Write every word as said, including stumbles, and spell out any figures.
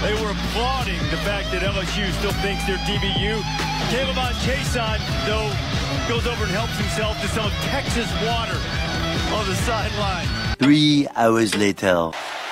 They were applauding the fact that L S U still thinks they're D B U. Caleb on Chason, though, goes over and helps himself to some Texas water on the sideline. Three hours later.